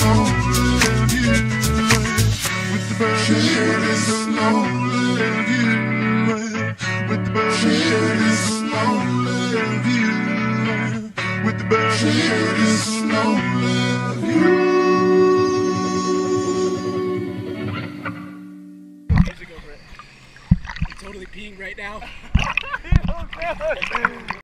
lonely view. With the bird is a lonely view. With the bird is a lonely view. With the bird is a lonely view. Music over it. I'm totally peeing right now.